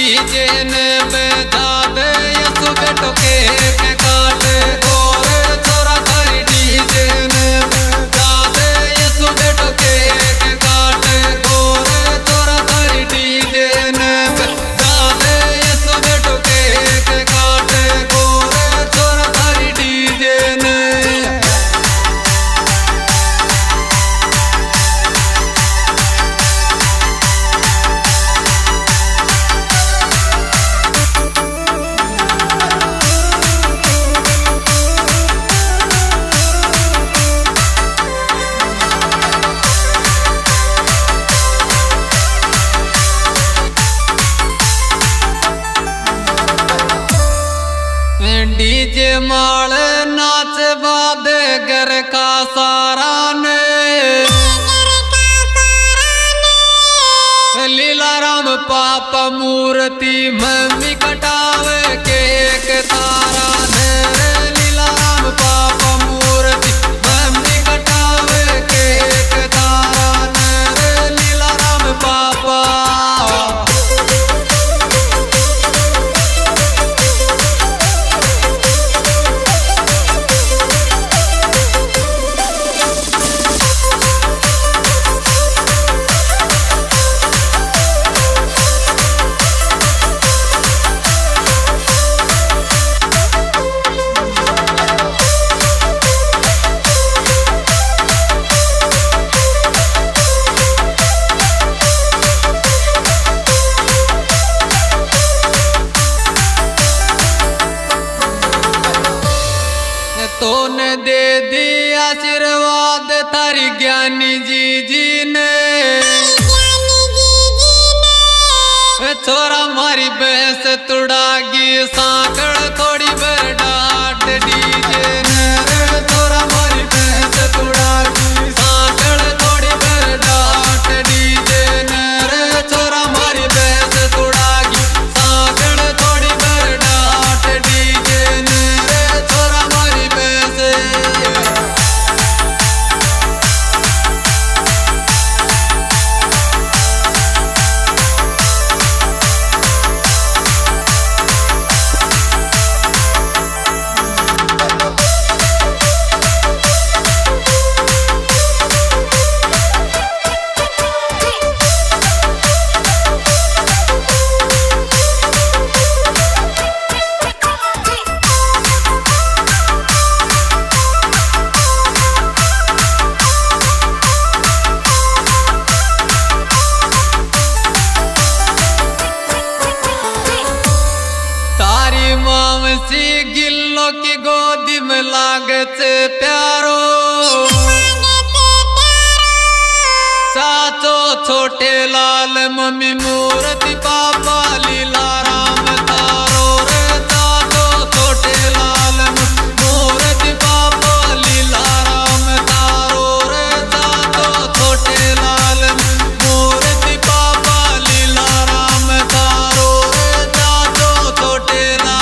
DJ ने बजा दे यसु बेटो के काट गोर छोरा थारी डीजे ने बजा दे यसु बेटो के काट गोर छोरा थारी डीजे ने बजा दे यसु बेटो के काट गोर छोरा थारी डीजे ने डीजे माल नाच बाद घर का सारा ने लीलाराम पाप मूर्ति मम्मी कटावे केक तारा ने लीलाराम पाप मूर्ति मम्मी कटावे केक तारा ने लीलाराम पापा तोने दे दी आशीर्वाद थारी ज्ञानी जी ने छोरा मारी भैंस तुड़ागी सांकड़ थोड़ी बरडाट डीजे ने छोरा मारी भैंस तुड़ागी सांकड़ थोड़ी बरडाट डीजे ने छोरा मारी भैंस तुड़ागी सांकड़ थोड़ी बरडाट डीजे ने छोरा मारी भैंस मामसी गिल्लो की गोदी में लागत प्यारो चाचो छोटे लाल मम्मी मूर्ति पापा लीलाराम तारो रे चाचो छोटे लाल मूर्ति पापा लीलाराम तारो रे चाचो छोटे लाल मूर्ति पापा लीलाराम तारो रे चाचो छोटे लाल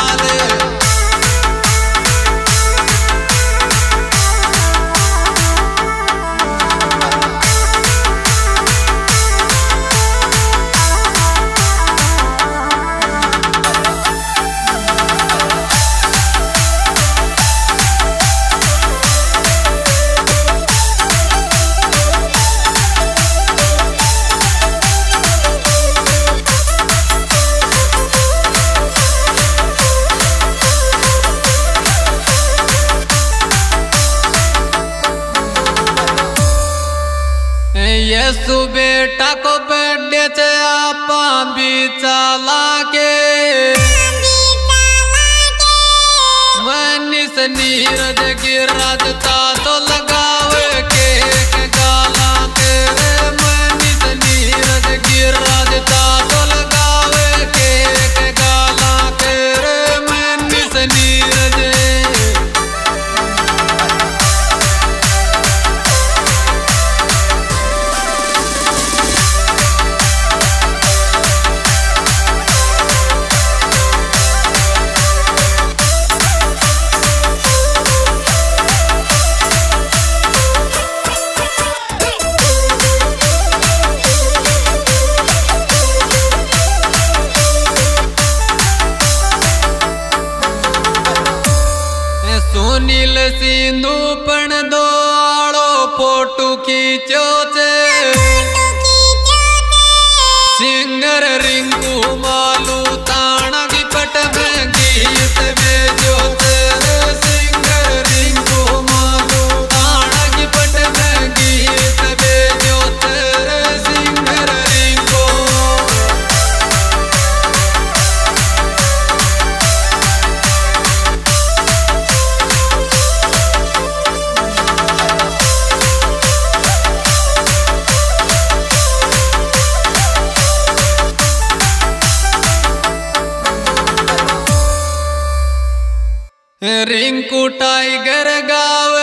यसु बेटा को बर्थडे से आपा भी चला के मनीष नीरज गिरिराज तो लगावे केक गाला के मनीष नीरज गिरिराज तो लगावे केक गाला के मनीष नीरज चोचे सिंगर रिंकू मालू ताना की पट में गीत भेजो तेरे सिंगर रिंकू मालू ताना की पट में गीत भेजो तेरे सिंगर रिंकू। रिंकू टाइगर गाँव